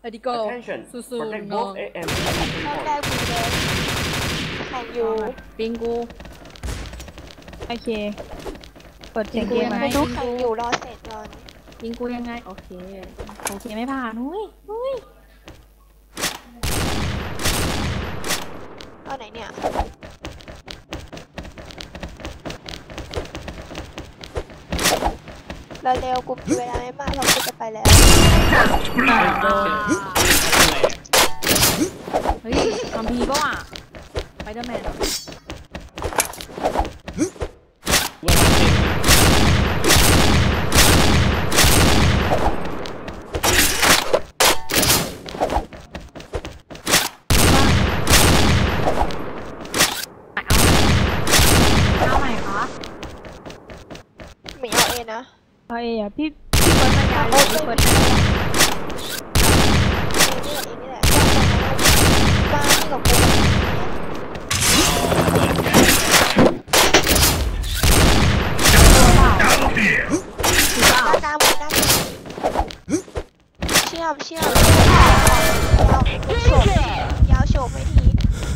Ready go สู้ๆน้องรอบแรกกูเลยแข่งอยู่ปิงกูโอเคเปิดเสียงเกมมาไม่รู้แข่งอยู่รอเสร็จก่อนปิงกูยังไงโอเคไม่ผ่านหุ้ยเอาไหนเนี่ยเร็วๆกูมีเวลาไม่มากเราจะไปแล้วเฮ้ยคัมภีร์ป่ะวะไปเดอร์แมนเอาใหม่คะไม่เอาเอนะเอาเออะพี่เปิดมายาวเลยพี่เปิดนี่แหละบ้านนี่กับกูด้านบนด้านเชื่อมยาวโฉบไม่ที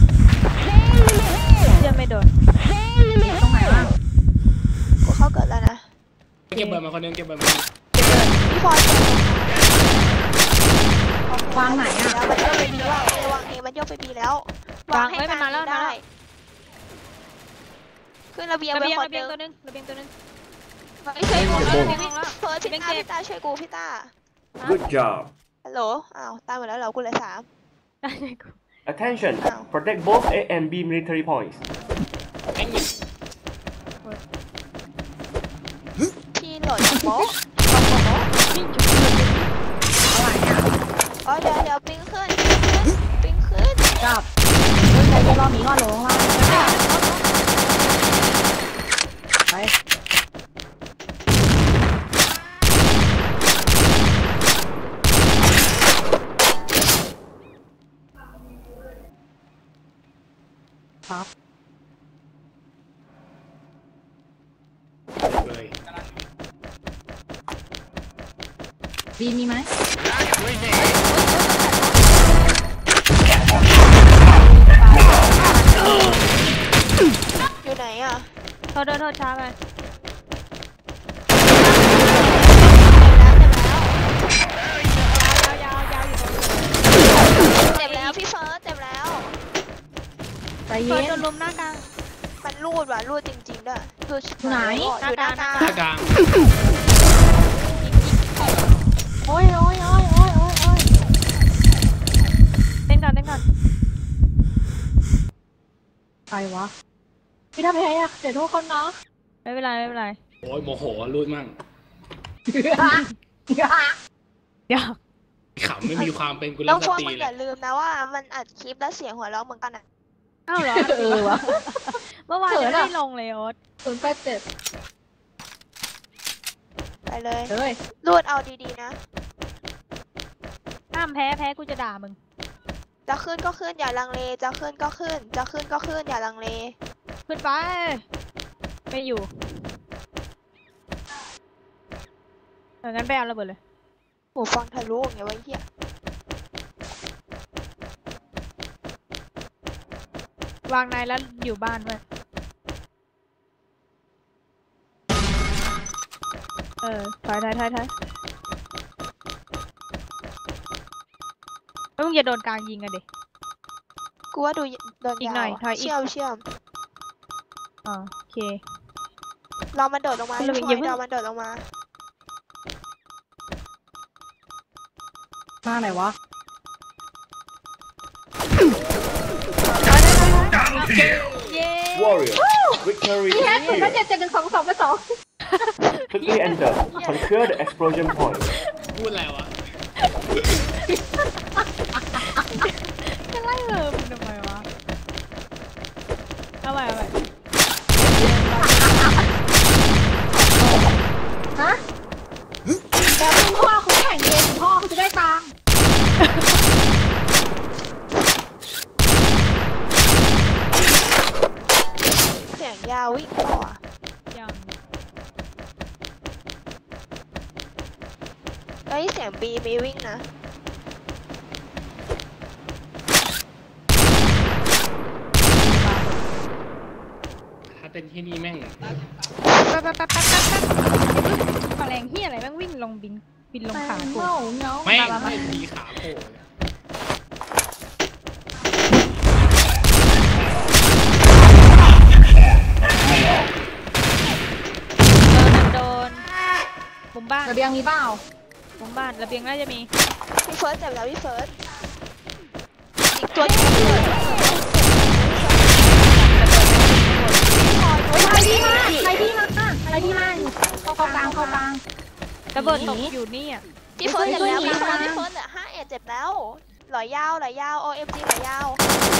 เชื่อไม่โดนตรงไหนวะกูเข้าเกิดแล้วนะเก็บเบอร์มาคนนึงเก็บเบอร์มาพี่พลอยวางไหนอ่ะแล้วมันโยกไปบีว่าวางเอมันโยกไปบีแล้ววางให้การได้ขึ้นระเบียงไปคนนึงตัวนึงระเบียงตัวนึงไม่ช่วยกูเฟิร์สพี่ตาช่วยกูพี่ตา Good job ฮัลโหลอ้าวตายหมดแล้วเหรอกูเลย3 Attention protect both A and B military points พี่หล่นโป๊ะเดี๋ยวปิ้งขึ้นจับใช้ตัวรอบนี้ก็ลงมาไปครับบีมีไหมอยู่ไหนอ่ะโทษช้าไปยาวเจ็บแล้วพี่เฟิร์สเจ็บแล้วใจเย็นโดนลุมหน้ากลางมันรูดว่ะรูดจริงๆด้วยรูดไหนอยู่หน้ากลางโอ้ยเต้นก่อนใครวะพี่ทำไงอะเดี๋ยวทุกคนเนาะไม่เป็นไรโอ้ยโมโหรูดมั่งเดี๋ยวขำไม่มีความเป็นกุลสตรีเลยแล้วพวกมึงอย่าลืมนะว่ามันอัดคลิปแล้วเสียงหัวเราะเหมือนกันอ่ะอ้าวเหรอวะเมื่อวานยังไม่ลงเลยโอ๊ต 087 ไปเลยรูดเอาดีๆนะห้ามแพ้กูจะด่ามึงจะขึ้นก็ขึ้นอย่าลังเลจะขึ้นก็ขึ้นอย่าลังเลขึ้นไปไม่อยู่งั้นไปเอาระเบิดเลยหูฟังทะลุไงวะเหี้ยวางในแล้วอยู่บ้านด้วยถอยแล้วมึงอย่าโดนกลางยิงกันดิกูว่าดูโดนอีกหน่อยถอยอีกเชื่อมโอเคเรามันโดดลงมาเรามันโดดลงมามาไหนวะ Warrior victory นี่ฮะผมก็7-1-2-2-2 quickly enter conquer the explosion point พูดอะไรวะจะไล่มึงทำไมวะเอาไปฮะแต่คุณพ่อเขาแข่งเกมพ่อเขาจะได้ตังค์เสียงยาววิ่งต่อยังเฮ้ยเสียงบีมีวิ่งนะเป็นที่นี่แม่งแป๊บแมลงเหี้ยอะไรแม่งวิ่งลงบินลงขากูเงาไม่มีขาโผล่เลยโดนมุมบ้านระเบียงมีเปล่ามุมบ้านระเบียงน่าจะมีพี่เฟิร์สเจ็บแล้วพี่เฟิร์สอีกตัวยิงระเบิดใครดีมาเข้ากลางระเบิดตกอยู่นี่อ่ะพี่เฟิร์สเจ็บแล้วพี่เฟิร์สเหลือ5 เจ็บแล้วหลอยยาวOMG หลอยยาว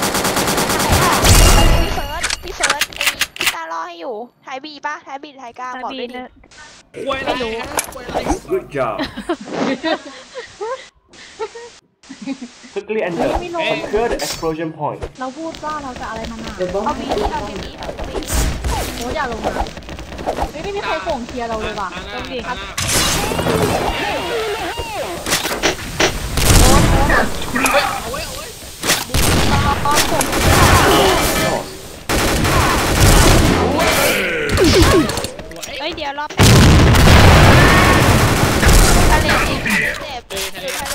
พี่เฟิร์สไอ้พี่ตารอให้อยู่ท้ายบีป่ะท้ายบีท้ายกลางบอกด้วยดิควยอะไรฮะควยอะไร Good job. Quickly enter. Secure the explosion point. เราพูดว่าเราจะอะไรมันอ่ะเอาบีโอ้ยอย่าลงมาไม่มีใครโข่งเคลียร์เราเลยว่ะต้องดีครับ เฮ้ยเดี๋ยวรอบทะเลเจ็บอยู่ทะเล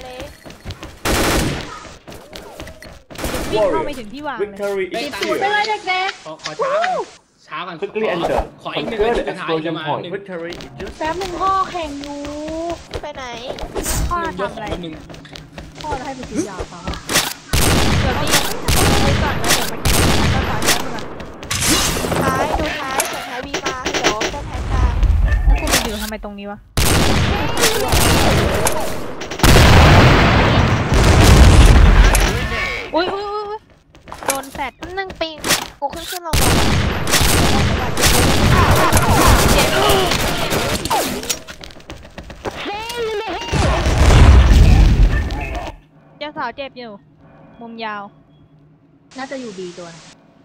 วิ่งเข้าไปถึงที่วางเลย Victory ติ is ดสูตรไปเลย here. เด็กขอช้าก่อน Quickly enter. ขออีก1 Secure นาที the สุดท้าย explosion มา point. 1 Victory is just. ๆแป๊บนึงพ่อแข่งอยู่ไปไหนพ่อยกทำอะไร 1 พ่อจะให้ไปซื้อยาฟ้าเดี๋ยวนี้ไปก่อนแล้วเดี๋ยวไปแข่งแล้วก็ต่อเนื่องก่อนท้ายส่วนท้ายบีมาเดี๋ยวเป็นแทนกลางแล้วกูไปอยู่ทำไมตรงนี้วะอุ้ยโดนแฟด 1 ปิงกูขึ้นลงเจ้าสาวเจ็บอยู่มุมยาวน่าจะอยู่ดีตัวนะ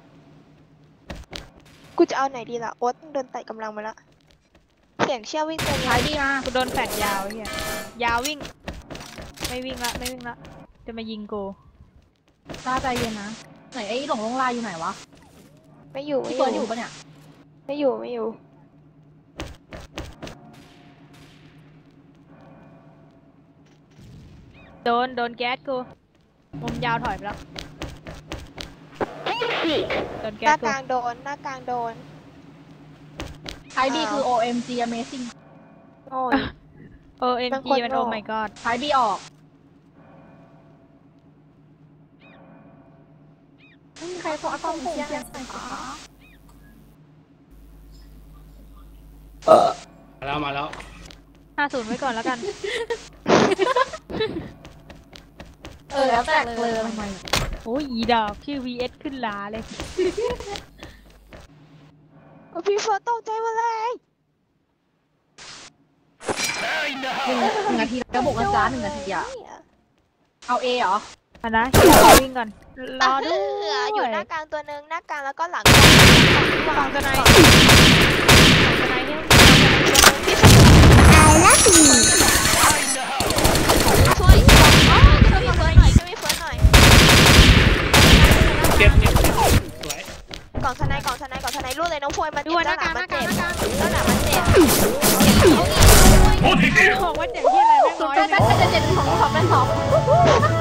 กูจะเอาไหนดีล่ะโอ๊ตเดินไต่กำลังมาละเสียงเชี่ยววิ่งเต็มท้ายดีมากูโดนแฟดยาวเฮียยาววิ่งไม่วิ่งละจะมายิงกูตาใจเย็นนะไหนไอ้หลงลงลายอยู่ไหนวะไม่อยู่พี่เฟิร์สอยู่ปะเนี่ยไม่อยู่โดนแก๊สกูมุมยาวถอยไปแล้วโดนหแก๊น้าสกูกลางโดนท้ายดีคือ OMG Amazing โอ้ย OMG มันโอ้ my god ท้ายดีออกไม่มีใครขอต้องเชียร์ใส่ขามาแล้ว 50ไว้ก่อนแล้วกันแล้วแตกเลยทำไมโอ้ยอีดอกชื่อ VS ขึ้นลาเลยพี่เฟิร์สตกใจมาเลย 1 นาทีแล้วบอกกันจ้า1 นาทีอะเอา A เหรออันนะวิ่งก่อนรอด้วยอยู่หน้ากลางตัวนึงหน้ากลางแล้วก็หลังฝั่งตัวไหนเนี่ยช่วยพี่เฟิร์สหน่อยเจ็บสวยกล่องทนายรูดเลยน้องพลอยมันเจ็บด้านหลังมันเจ็บด้านหลังมันเจ็บบอกว่าเจ็บที่อะไรไม่สุดน้อยท้ายจะ7 2 2 2